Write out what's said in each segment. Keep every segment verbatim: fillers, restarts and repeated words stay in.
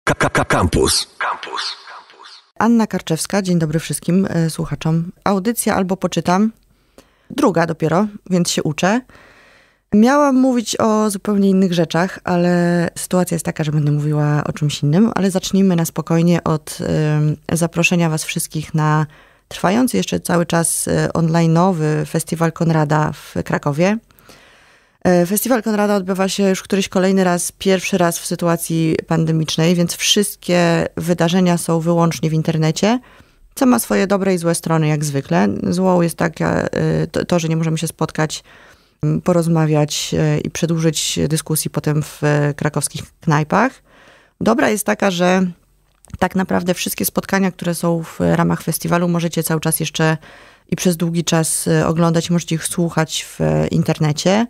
Campus. Campus. Anna Karczewska, dzień dobry wszystkim y, słuchaczom. Audycja albo poczytam, druga dopiero, więc się uczę. Miałam mówić o zupełnie innych rzeczach, ale sytuacja jest taka, że będę mówiła o czymś innym, ale zacznijmy na spokojnie od y, zaproszenia was wszystkich na trwający jeszcze cały czas y, online'owy Festiwal Konrada w Krakowie. Festiwal Konrada odbywa się już któryś kolejny raz, pierwszy raz w sytuacji pandemicznej, więc wszystkie wydarzenia są wyłącznie w internecie, co ma swoje dobre i złe strony jak zwykle. Złą jest taka, to, to, że nie możemy się spotkać, porozmawiać i przedłużyć dyskusji potem w krakowskich knajpach. Dobra jest taka, że tak naprawdę wszystkie spotkania, które są w ramach festiwalu, możecie cały czas jeszcze i przez długi czas oglądać, możecie ich słuchać w internecie.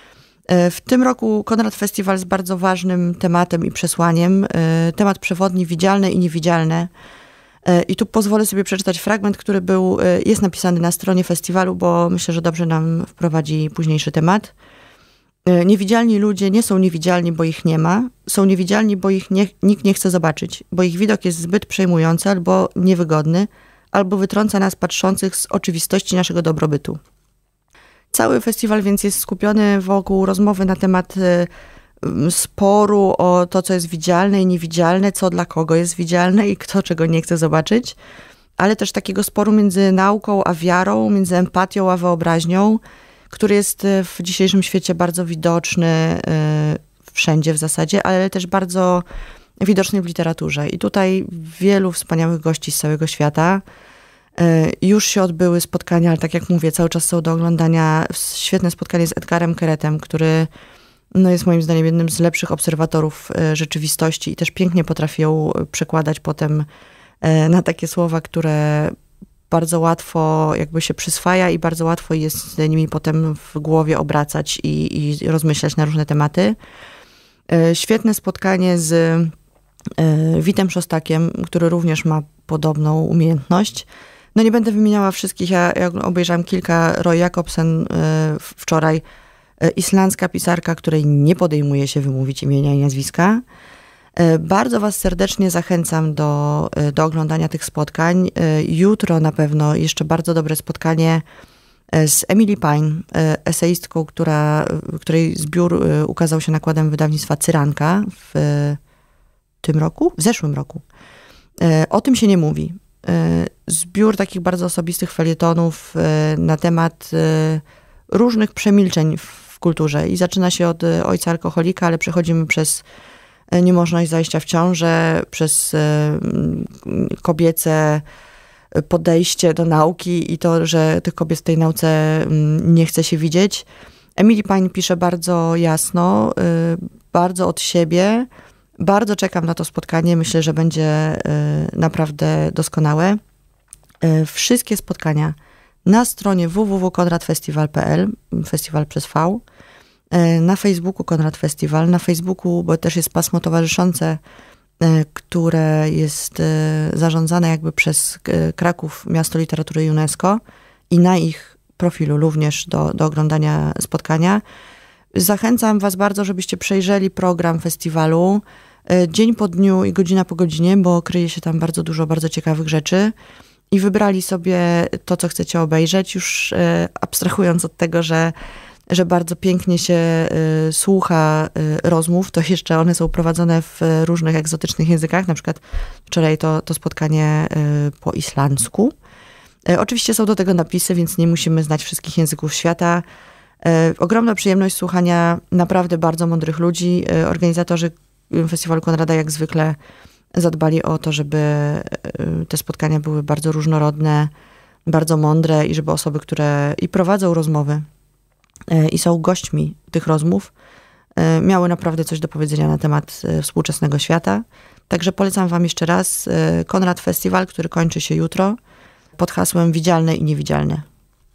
W tym roku Konrad Festiwal z bardzo ważnym tematem i przesłaniem. Temat przewodni, widzialne i niewidzialne. I tu pozwolę sobie przeczytać fragment, który był, jest napisany na stronie festiwalu, bo myślę, że dobrze nam wprowadzi późniejszy temat. Niewidzialni ludzie nie są niewidzialni, bo ich nie ma. Są niewidzialni, bo ich nie, nikt nie chce zobaczyć, bo ich widok jest zbyt przejmujący albo niewygodny, albo wytrąca nas patrzących z oczywistości naszego dobrobytu. Cały festiwal więc jest skupiony wokół rozmowy na temat y, sporu o to, co jest widzialne i niewidzialne, co dla kogo jest widzialne i kto czego nie chce zobaczyć, ale też takiego sporu między nauką a wiarą, między empatią a wyobraźnią, który jest w dzisiejszym świecie bardzo widoczny y, wszędzie w zasadzie, ale też bardzo widoczny w literaturze. I tutaj wielu wspaniałych gości z całego świata. Już się odbyły spotkania, ale tak jak mówię, cały czas są do oglądania świetne spotkanie z Edgarem Keretem, który no, jest moim zdaniem jednym z lepszych obserwatorów rzeczywistości i też pięknie potrafi ją przekładać potem na takie słowa, które bardzo łatwo jakby się przyswaja i bardzo łatwo jest nimi potem w głowie obracać i, i rozmyślać na różne tematy. Świetne spotkanie z Witem Szostakiem, który również ma podobną umiejętność. No nie będę wymieniała wszystkich, ja, ja obejrzałam kilka. Roy Jacobsen y, wczoraj, y, islandzka pisarka, której nie podejmuje się wymówić imienia i nazwiska. Y, bardzo was serdecznie zachęcam do, y, do oglądania tych spotkań. Y, jutro na pewno jeszcze bardzo dobre spotkanie z Emily Pine, y, eseistką, która, której zbiór y, ukazał się nakładem wydawnictwa Cyranka w y, tym roku, w zeszłym roku. Y, o tym się nie mówi. Zbiór takich bardzo osobistych felietonów na temat różnych przemilczeń w kulturze. I zaczyna się od ojca alkoholika, ale przechodzimy przez niemożność zajścia w ciążę, przez kobiece podejście do nauki i to, że tych kobiet w tej nauce nie chce się widzieć. Emily Pine pisze bardzo jasno, bardzo od siebie. Bardzo czekam na to spotkanie. Myślę, że będzie naprawdę doskonałe. Wszystkie spotkania na stronie w w w kropka konrad festiwal kropka p l, festiwal przez V, na Facebooku Konrad Festiwal, na Facebooku, bo też jest pasmo towarzyszące, które jest zarządzane jakby przez Kraków, Miasto Literatury UNESCO i na ich profilu również do, do oglądania spotkania. Zachęcam was bardzo, żebyście przejrzeli program festiwalu dzień po dniu i godzina po godzinie, bo kryje się tam bardzo dużo bardzo ciekawych rzeczy i wybrali sobie to, co chcecie obejrzeć, już abstrahując od tego, że, że bardzo pięknie się słucha rozmów, to jeszcze one są prowadzone w różnych egzotycznych językach, na przykład wczoraj to, to spotkanie po islandzku. Oczywiście są do tego napisy, więc nie musimy znać wszystkich języków świata. Ogromna przyjemność słuchania naprawdę bardzo mądrych ludzi. Organizatorzy Festiwalu Konrada jak zwykle zadbali o to, żeby te spotkania były bardzo różnorodne, bardzo mądre i żeby osoby, które i prowadzą rozmowy i są gośćmi tych rozmów, miały naprawdę coś do powiedzenia na temat współczesnego świata. Także polecam wam jeszcze raz Konrad Festiwal, który kończy się jutro pod hasłem Widzialne i Niewidzialne.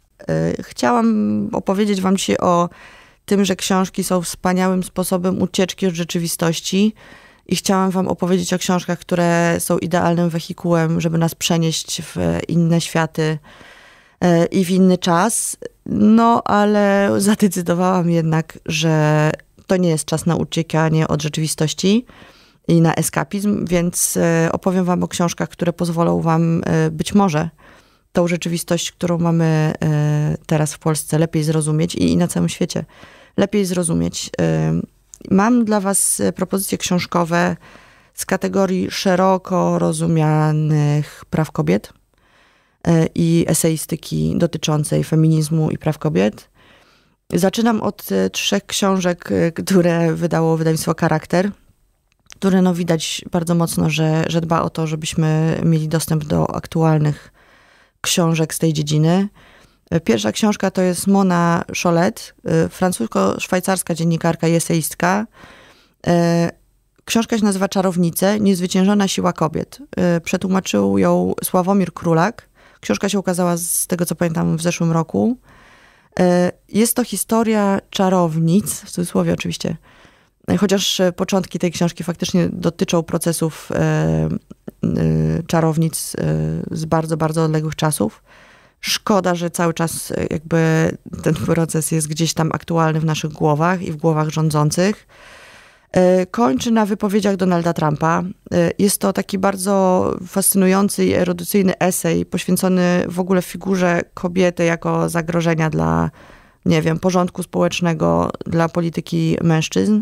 Chciałam opowiedzieć wam dzisiaj o tym, że książki są wspaniałym sposobem ucieczki od rzeczywistości i chciałam wam opowiedzieć o książkach, które są idealnym wehikułem, żeby nas przenieść w inne światy i w inny czas. No, ale zadecydowałam jednak, że to nie jest czas na uciekanie od rzeczywistości i na eskapizm, więc opowiem wam o książkach, które pozwolą wam być może tą rzeczywistość, którą mamy teraz w Polsce, lepiej zrozumieć i na całym świecie lepiej zrozumieć. Mam dla was propozycje książkowe z kategorii szeroko rozumianych praw kobiet i eseistyki dotyczącej feminizmu i praw kobiet. Zaczynam od trzech książek, które wydało wydawnictwo Charakter, które no widać bardzo mocno, że, że dba o to, żebyśmy mieli dostęp do aktualnych książek z tej dziedziny. Pierwsza książka to jest Mona Chollet, francusko-szwajcarska dziennikarka i eseistka. Książka się nazywa Czarownice, niezwyciężona siła kobiet. Przetłumaczył ją Sławomir Królak. Książka się ukazała, z tego co pamiętam, w zeszłym roku. Jest to historia czarownic, w cudzysłowie oczywiście, chociaż początki tej książki faktycznie dotyczą procesów czarownic z bardzo, bardzo odległych czasów. Szkoda, że cały czas jakby ten proces jest gdzieś tam aktualny w naszych głowach i w głowach rządzących. Kończy na wypowiedziach Donalda Trumpa. Jest to taki bardzo fascynujący i erudycyjny esej poświęcony w ogóle figurze kobiety jako zagrożenia dla, nie wiem, porządku społecznego, dla polityki mężczyzn.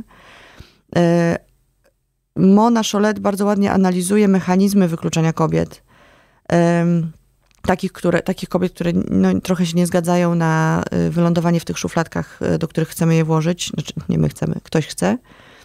Mona Chollet bardzo ładnie analizuje mechanizmy wykluczenia kobiet. Takich, które, takich kobiet, które no, trochę się nie zgadzają na wylądowanie w tych szufladkach, do których chcemy je włożyć. Znaczy, nie my chcemy, ktoś chce.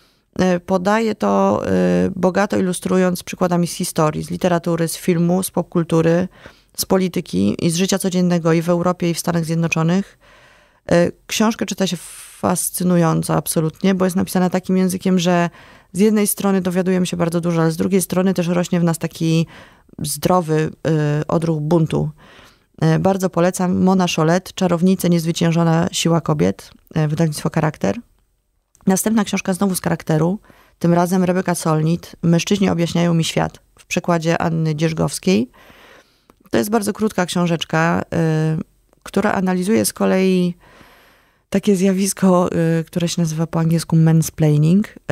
Podaje to bogato ilustrując przykładami z historii, z literatury, z filmu, z popkultury, z polityki i z życia codziennego i w Europie, i w Stanach Zjednoczonych. Książkę czyta się fascynująco absolutnie, bo jest napisana takim językiem, że z jednej strony dowiadujemy się bardzo dużo, ale z drugiej strony też rośnie w nas taki zdrowy odruch buntu. Bardzo polecam. Mona Chollet, Czarownice, niezwyciężona siła kobiet, wydawnictwo Charakter. Następna książka znowu z Charakteru, tym razem Rebeka Solnit, Mężczyźni objaśniają mi świat, w przekładzie Anny Dzierżgowskiej. To jest bardzo krótka książeczka, y, która analizuje z kolei takie zjawisko, y, które się nazywa po angielsku mansplaining, y,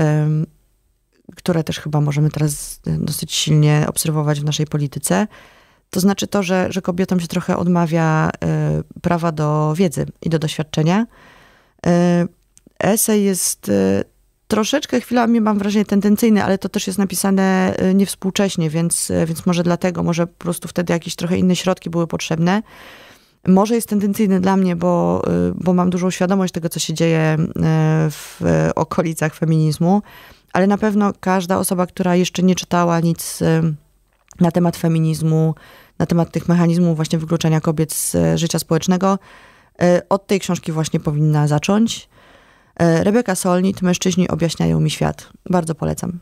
które też chyba możemy teraz dosyć silnie obserwować w naszej polityce. To znaczy to, że, że kobietom się trochę odmawia y, prawa do wiedzy i do doświadczenia. Y, Esej jest y, troszeczkę chwilami, mam wrażenie, tendencyjny, ale to też jest napisane y, niewspółcześnie, więc, y, więc może dlatego, może po prostu wtedy jakieś trochę inne środki były potrzebne. Może jest tendencyjny dla mnie, bo, y, bo mam dużą świadomość tego, co się dzieje y, w y, okolicach feminizmu, ale na pewno każda osoba, która jeszcze nie czytała nic y, na temat feminizmu, na temat tych mechanizmów właśnie wykluczenia kobiet z y, życia społecznego, y, od tej książki właśnie powinna zacząć. Rebeka Solnit, Mężczyźni objaśniają mi świat. Bardzo polecam.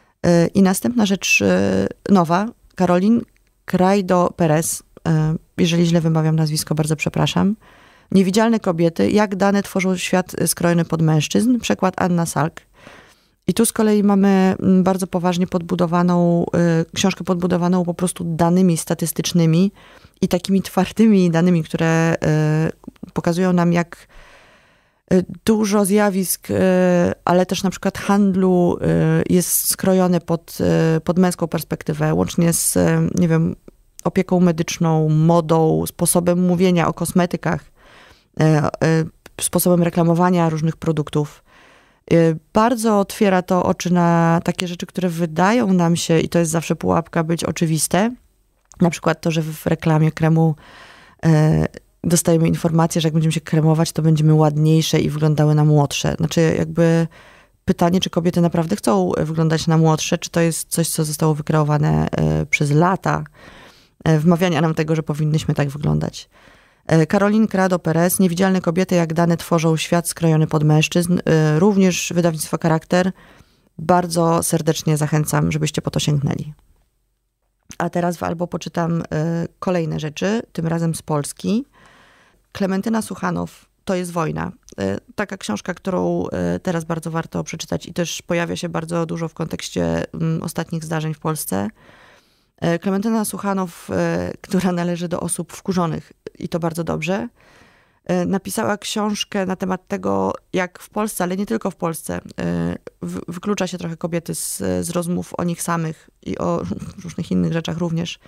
I następna rzecz nowa, Caroline Criado Perez. Jeżeli źle wymawiam nazwisko, bardzo przepraszam. Niewidzialne kobiety, jak dane tworzą świat skrojony pod mężczyzn. Przekład Anna Salk. I tu z kolei mamy bardzo poważnie podbudowaną, książkę podbudowaną po prostu danymi statystycznymi i takimi twardymi danymi, które pokazują nam, jak dużo zjawisk, ale też na przykład handlu jest skrojone pod, pod męską perspektywę, łącznie z, nie wiem, opieką medyczną, modą, sposobem mówienia o kosmetykach, sposobem reklamowania różnych produktów. Bardzo otwiera to oczy na takie rzeczy, które wydają nam się, i to jest zawsze pułapka, być oczywiste. Na przykład to, że w reklamie kremu dostajemy informację, że jak będziemy się kremować, to będziemy ładniejsze i wyglądały na młodsze. Znaczy jakby pytanie, czy kobiety naprawdę chcą wyglądać na młodsze, czy to jest coś, co zostało wykreowane przez lata, wmawiania nam tego, że powinnyśmy tak wyglądać. Caroline Criado Perez, Niewidzialne kobiety, jak dane tworzą świat skrojony pod mężczyzn. Również wydawnictwo Charakter. Bardzo serdecznie zachęcam, żebyście po to sięgnęli. A teraz albo poczytam kolejne rzeczy, tym razem z Polski. Klementyna Suchanow, To jest wojna. Taka książka, którą teraz bardzo warto przeczytać i też pojawia się bardzo dużo w kontekście ostatnich zdarzeń w Polsce. Klementyna Suchanow, która należy do osób wkurzonych i to bardzo dobrze. Napisała książkę na temat tego, jak w Polsce, ale nie tylko w Polsce, wyklucza się trochę kobiety z, z rozmów o nich samych i o różnych innych rzeczach również.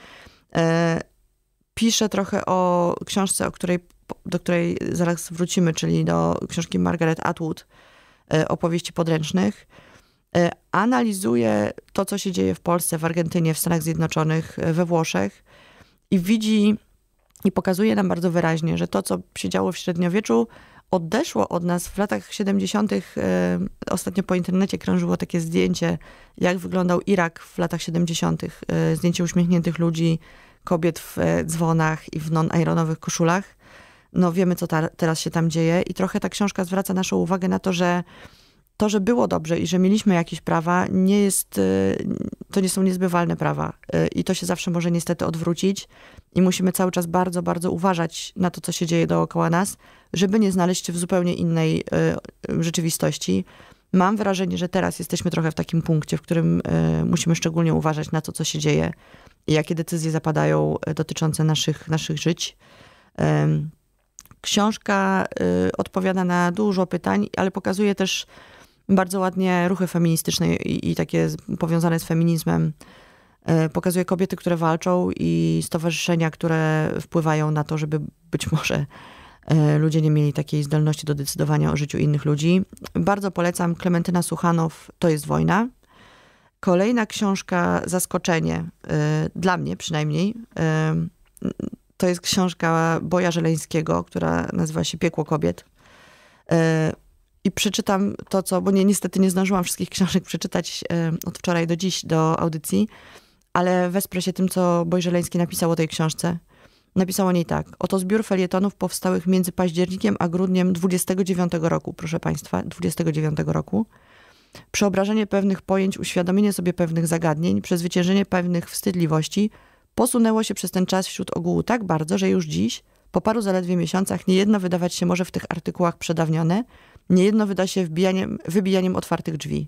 Pisze trochę o książce, o której, do której zaraz wrócimy, czyli do książki Margaret Atwood, opowieści podręcznych. Analizuje to, co się dzieje w Polsce, w Argentynie, w Stanach Zjednoczonych, we Włoszech i widzi i pokazuje nam bardzo wyraźnie, że to, co się działo w średniowieczu, odeszło od nas w latach siedemdziesiątych. Ostatnio po internecie krążyło takie zdjęcie, jak wyglądał Irak w latach siedemdziesiątych. Zdjęcie uśmiechniętych ludzi, kobiet w dzwonach i w non-ironowych koszulach. No wiemy, co ta, teraz się tam dzieje i trochę ta książka zwraca naszą uwagę na to, że to, że było dobrze i że mieliśmy jakieś prawa, nie jest, to nie są niezbywalne prawa. I to się zawsze może niestety odwrócić. I musimy cały czas bardzo, bardzo uważać na to, co się dzieje dookoła nas, żeby nie znaleźć się w zupełnie innej rzeczywistości. Mam wrażenie, że teraz jesteśmy trochę w takim punkcie, w którym musimy szczególnie uważać na to, co się dzieje i jakie decyzje zapadają dotyczące naszych, naszych żyć. Książka odpowiada na dużo pytań, ale pokazuje też bardzo ładnie ruchy feministyczne i, i takie powiązane z feminizmem. Pokazuje kobiety, które walczą i stowarzyszenia, które wpływają na to, żeby być może ludzie nie mieli takiej zdolności do decydowania o życiu innych ludzi. Bardzo polecam. Klementyna Suchanow, To jest wojna. Kolejna książka, Zaskoczenie, dla mnie przynajmniej, to jest książka Boja Żeleńskiego, która nazywa się Piekło kobiet. I przeczytam to, co, bo nie, niestety nie zdążyłam wszystkich książek przeczytać od wczoraj do dziś, do audycji, ale wesprę się tym, co Boj Żeleński napisał o tej książce. Napisał o niej tak. Oto zbiór felietonów powstałych między październikiem a grudniem dwudziestego dziewiątego roku, proszę państwa, dwudziestego dziewiątego roku. Przeobrażenie pewnych pojęć, uświadomienie sobie pewnych zagadnień, przezwyciężenie pewnych wstydliwości posunęło się przez ten czas wśród ogółu tak bardzo, że już dziś, po paru zaledwie miesiącach, niejedno wydawać się może w tych artykułach przedawnione, niejedno wyda się wbijaniem, wybijaniem otwartych drzwi.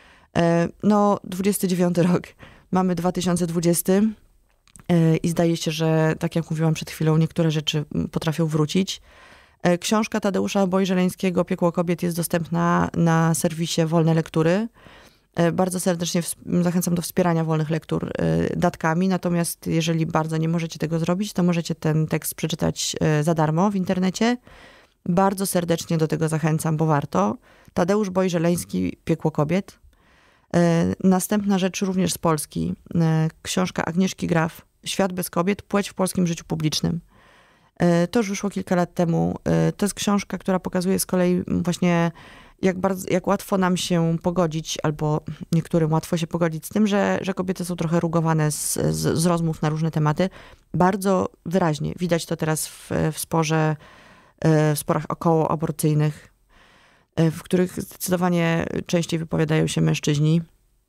No, dwudziesty dziewiąty rok. Mamy dwa tysiące dwudziesty i zdaje się, że tak jak mówiłam przed chwilą, niektóre rzeczy potrafią wrócić. Książka Tadeusza Boj-Żeleńskiego Piekło kobiet jest dostępna na serwisie Wolne Lektury. Bardzo serdecznie zachęcam do wspierania wolnych lektur datkami, natomiast jeżeli bardzo nie możecie tego zrobić, to możecie ten tekst przeczytać za darmo w internecie. Bardzo serdecznie do tego zachęcam, bo warto. Tadeusz Boj-Żeleński Piekło kobiet. Następna rzecz również z Polski. Książka Agnieszki Graf Świat bez kobiet. Płeć w polskim życiu publicznym. To już wyszło kilka lat temu. To jest książka, która pokazuje z kolei właśnie jak, bardzo, jak łatwo nam się pogodzić, albo niektórym łatwo się pogodzić z tym, że, że kobiety są trochę rugowane z, z, z rozmów na różne tematy. Bardzo wyraźnie widać to teraz w, w sporze, w sporach okołoaborcyjnych, w których zdecydowanie częściej wypowiadają się mężczyźni.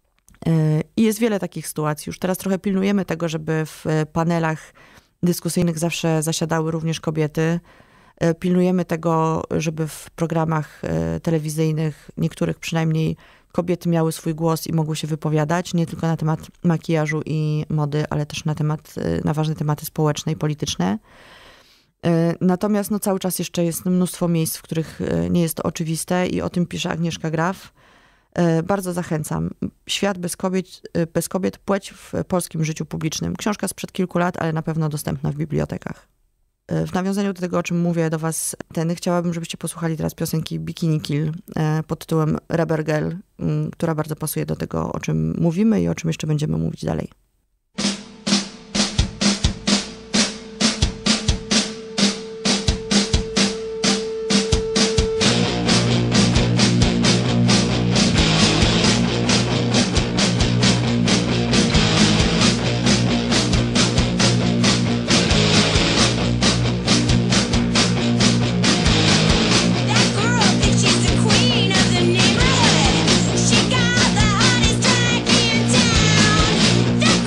I jest wiele takich sytuacji. Już teraz trochę pilnujemy tego, żeby w panelach dyskusyjnych zawsze zasiadały również kobiety. Pilnujemy tego, żeby w programach telewizyjnych, niektórych przynajmniej, kobiety miały swój głos i mogły się wypowiadać, nie tylko na temat makijażu i mody, ale też na temat, na ważne tematy społeczne i polityczne. Natomiast no, cały czas jeszcze jest mnóstwo miejsc, w których nie jest to oczywiste i o tym pisze Agnieszka Graf. Bardzo zachęcam. Świat bez kobiet, bez kobiet, płeć w polskim życiu publicznym. Książka sprzed kilku lat, ale na pewno dostępna w bibliotekach. W nawiązaniu do tego, o czym mówię do was, ten, chciałabym, żebyście posłuchali teraz piosenki Bikini Kill pod tytułem Rubber Girl, która bardzo pasuje do tego, o czym mówimy i o czym jeszcze będziemy mówić dalej. That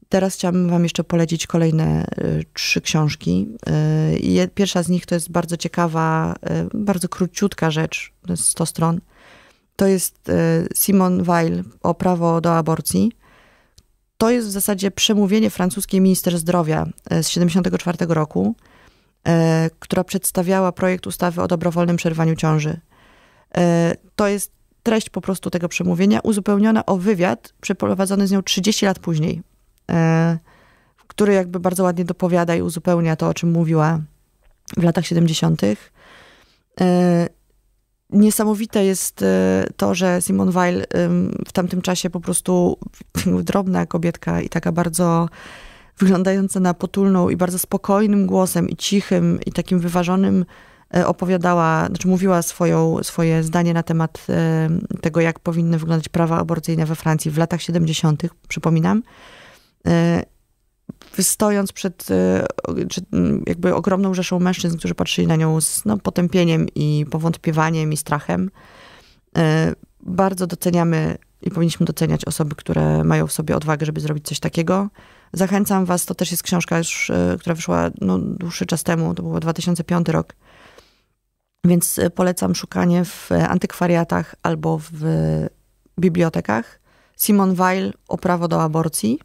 Teraz chciałabym wam jeszcze polecić kolejne y, trzy książki. Y, pierwsza z nich to jest bardzo ciekawa, y, bardzo króciutka rzecz, to jest sto stron. To jest y, Simone Weil o prawo do aborcji. To jest w zasadzie przemówienie francuskiej minister zdrowia z tysiąc dziewięćset siedemdziesiątego czwartego roku, y, która przedstawiała projekt ustawy o dobrowolnym przerwaniu ciąży. Y, to jest treść po prostu tego przemówienia, uzupełniona o wywiad przeprowadzony z nią trzydzieści lat później, który jakby bardzo ładnie dopowiada i uzupełnia to, o czym mówiła w latach siedemdziesiątych. Niesamowite jest to, że Simone Weil w tamtym czasie po prostu drobna kobietka i taka bardzo wyglądająca na potulną i bardzo spokojnym głosem i cichym i takim wyważonym opowiadała, znaczy mówiła swoją, swoje zdanie na temat tego, jak powinny wyglądać prawa aborcyjne we Francji w latach siedemdziesiątych, przypominam. Stojąc przed jakby ogromną rzeszą mężczyzn, którzy patrzyli na nią z no, potępieniem i powątpiewaniem i strachem. Bardzo doceniamy i powinniśmy doceniać osoby, które mają w sobie odwagę, żeby zrobić coś takiego. Zachęcam was, to też jest książka już, która wyszła no, dłuższy czas temu, to był dwa tysiące piąty rok, więc polecam szukanie w antykwariatach albo w bibliotekach. Simone Weil o prawo do aborcji.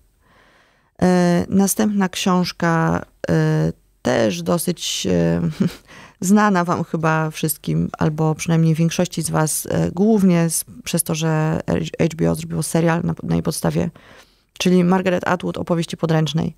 Następna książka, też dosyć znana wam chyba wszystkim, albo przynajmniej większości z was, głównie przez to, że H B O zrobiło serial na, na jej podstawie, czyli Margaret Atwood, Opowieści podręcznej.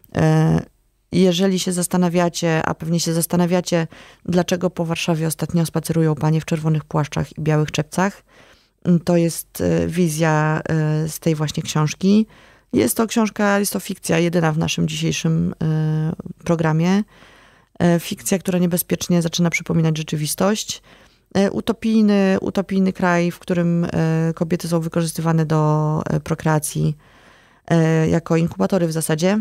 Jeżeli się zastanawiacie, a pewnie się zastanawiacie, dlaczego po Warszawie ostatnio spacerują panie w czerwonych płaszczach i białych czepcach, to jest wizja z tej właśnie książki. Jest to książka, jest to fikcja, jedyna w naszym dzisiejszym programie. Fikcja, która niebezpiecznie zaczyna przypominać rzeczywistość. Utopijny, utopijny kraj, w którym kobiety są wykorzystywane do prokreacji jako inkubatory w zasadzie.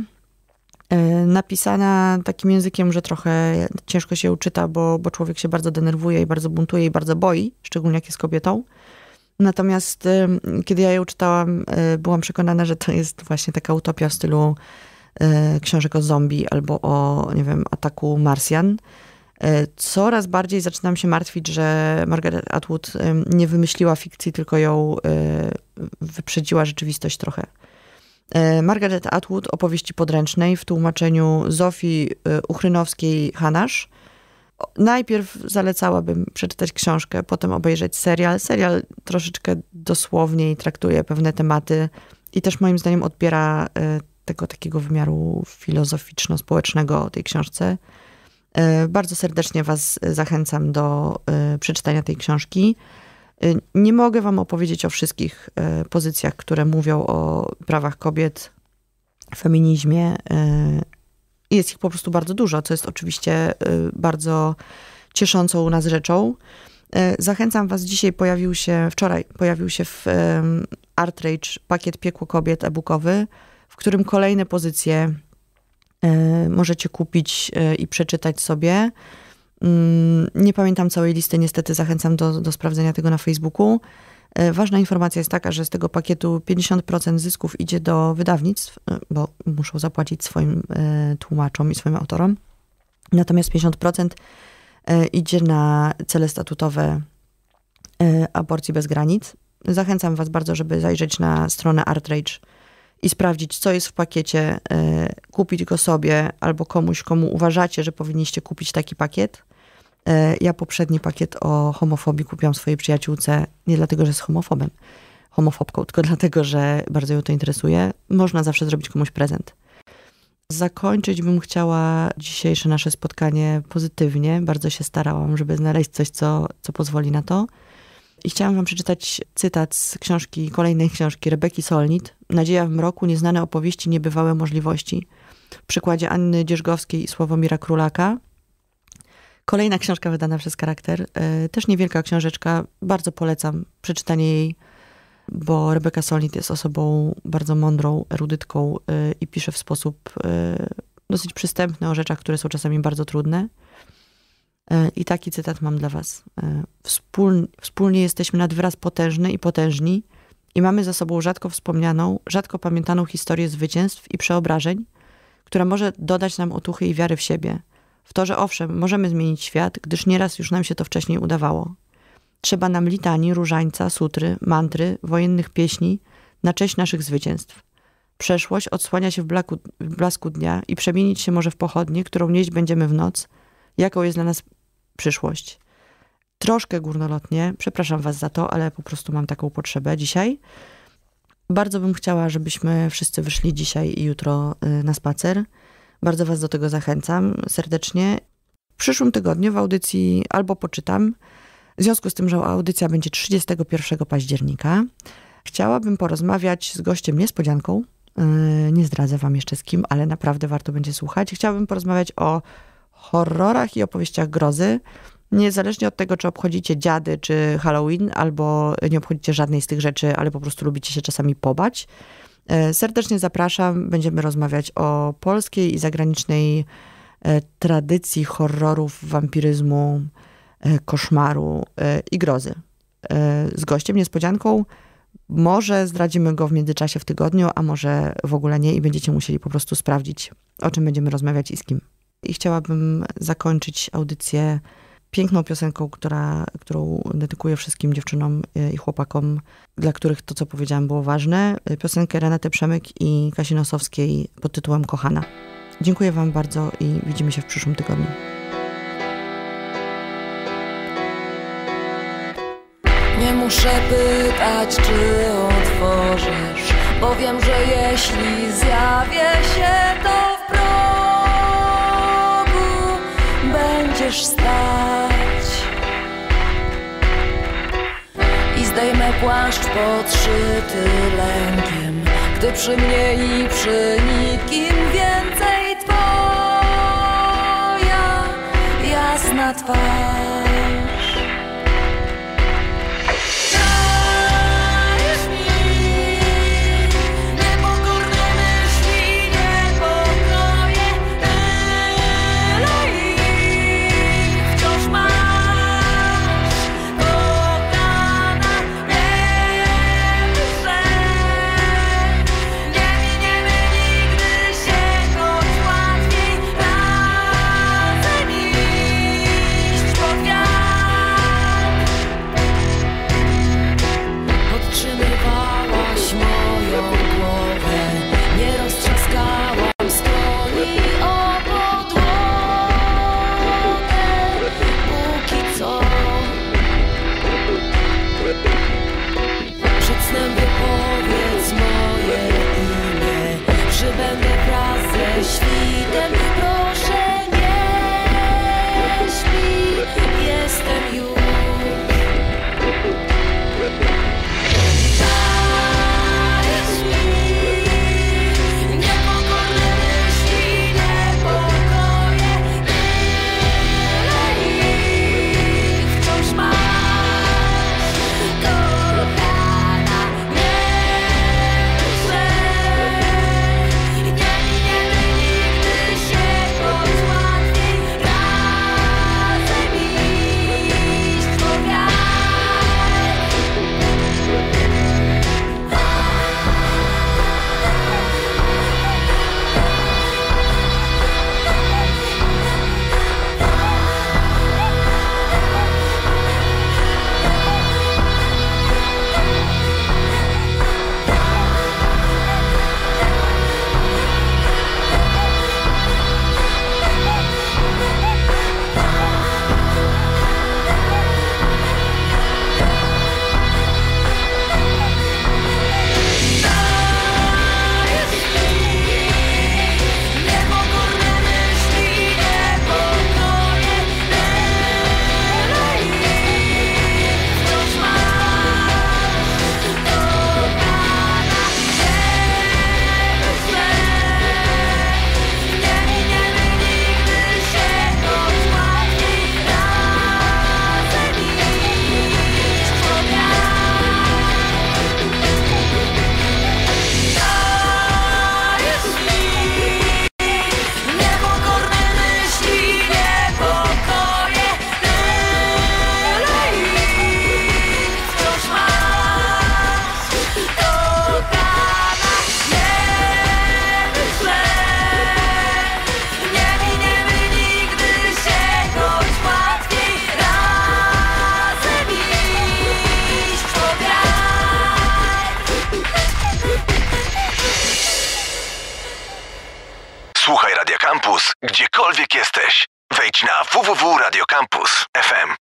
Napisana takim językiem, że trochę ciężko się czyta, bo, bo człowiek się bardzo denerwuje i bardzo buntuje i bardzo boi, szczególnie jak jest kobietą. Natomiast kiedy ja ją czytałam, byłam przekonana, że to jest właśnie taka utopia w stylu książek o zombie albo o, nie wiem, ataku Marsjan. Coraz bardziej zaczynam się martwić, że Margaret Atwood nie wymyśliła fikcji, tylko ją wyprzedziła rzeczywistość trochę. Margaret Atwood, Opowieści podręcznej w tłumaczeniu Zofii Uchrynowskiej-Hanasz. Najpierw zalecałabym przeczytać książkę, potem obejrzeć serial. Serial troszeczkę dosłowniej traktuje pewne tematy i też moim zdaniem odbiera tego takiego wymiaru filozoficzno-społecznego tej książce. Bardzo serdecznie was zachęcam do przeczytania tej książki. Nie mogę wam opowiedzieć o wszystkich pozycjach, które mówią o prawach kobiet, feminizmie. Jest ich po prostu bardzo dużo, co jest oczywiście bardzo cieszącą nas rzeczą. Zachęcam was, dzisiaj pojawił się, wczoraj pojawił się w ArtRage pakiet Piekło Kobiet e-bookowy, w którym kolejne pozycje możecie kupić i przeczytać sobie. Nie pamiętam całej listy, niestety zachęcam do, do sprawdzenia tego na Facebooku. Ważna informacja jest taka, że z tego pakietu pięćdziesiąt procent zysków idzie do wydawnictw, bo muszą zapłacić swoim tłumaczom i swoim autorom. Natomiast pięćdziesiąt procent idzie na cele statutowe Aborcji Bez Granic. Zachęcam was bardzo, żeby zajrzeć na stronę ArtRage i sprawdzić, co jest w pakiecie, kupić go sobie albo komuś, komu uważacie, że powinniście kupić taki pakiet. Ja poprzedni pakiet o homofobii kupiłam swojej przyjaciółce nie dlatego, że jest homofobem, homofobką, tylko dlatego, że bardzo ją to interesuje. Można zawsze zrobić komuś prezent. Zakończyć bym chciała dzisiejsze nasze spotkanie pozytywnie. Bardzo się starałam, żeby znaleźć coś, co, co pozwoli na to. I chciałam wam przeczytać cytat z książki, kolejnej książki Rebeki Solnit. Nadzieja w mroku, nieznane opowieści, niebywałe możliwości. W przykładzie Anny Dzierżgowskiej i Sławomira Królaka. Kolejna książka wydana przez Charakter. Też niewielka książeczka. Bardzo polecam przeczytanie jej, bo Rebeka Solnit jest osobą bardzo mądrą, erudytką i pisze w sposób dosyć przystępny o rzeczach, które są czasami bardzo trudne. I taki cytat mam dla was. Wspólnie, wspólnie jesteśmy nad wyraz potężne i potężni i mamy za sobą rzadko wspomnianą, rzadko pamiętaną historię zwycięstw i przeobrażeń, która może dodać nam otuchy i wiary w siebie. W to, że owszem, możemy zmienić świat, gdyż nieraz już nam się to wcześniej udawało. Trzeba nam litanii, różańca, sutry, mantry, wojennych pieśni na cześć naszych zwycięstw. Przeszłość odsłania się w, blaku, w blasku dnia i przemienić się może w pochodnię, którą nieść będziemy w noc, jaką jest dla nas przyszłość. Troszkę górnolotnie, przepraszam was za to, ale po prostu mam taką potrzebę dzisiaj. Bardzo bym chciała, żebyśmy wszyscy wyszli dzisiaj i jutro na spacer. Bardzo was do tego zachęcam serdecznie. W przyszłym tygodniu w audycji albo poczytam, w związku z tym, że audycja będzie trzydziestego pierwszego października, chciałabym porozmawiać z gościem niespodzianką. Nie zdradzę wam jeszcze z kim, ale naprawdę warto będzie słuchać. Chciałabym porozmawiać o horrorach i opowieściach grozy. Niezależnie od tego, czy obchodzicie dziady, czy Halloween, albo nie obchodzicie żadnej z tych rzeczy, ale po prostu lubicie się czasami pobać. Serdecznie zapraszam. Będziemy rozmawiać o polskiej i zagranicznej tradycji horrorów, wampiryzmu, koszmaru i grozy. Z gościem, niespodzianką. Może zdradzimy go w międzyczasie w tygodniu, a może w ogóle nie i będziecie musieli po prostu sprawdzić, o czym będziemy rozmawiać i z kim. I chciałabym zakończyć audycję piękną piosenką, która, którą dedykuję wszystkim dziewczynom i chłopakom, dla których to, co powiedziałam, było ważne. Piosenkę Renaty Przemyk i Kasi Nosowskiej pod tytułem Kochana. Dziękuję wam bardzo i widzimy się w przyszłym tygodniu. Nie muszę pytać, czy otworzysz, bo wiem, że jeśli zjawię się, to w progu będziesz stać i zdejmę płaszcz podszyty lękiem, gdy przy mnie i przy nikim więcej twoja jasna twarz. Yeah. gdziekolwiek jesteś. Wejdź na w w w kropka radio campus kropka f m.